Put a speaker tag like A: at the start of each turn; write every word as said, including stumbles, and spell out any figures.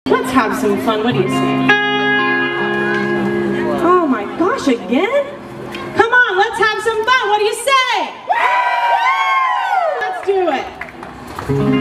A: Let's have some fun, what do you say? Oh my gosh, again? Come on, let's have some fun, what do you say? Let's do it.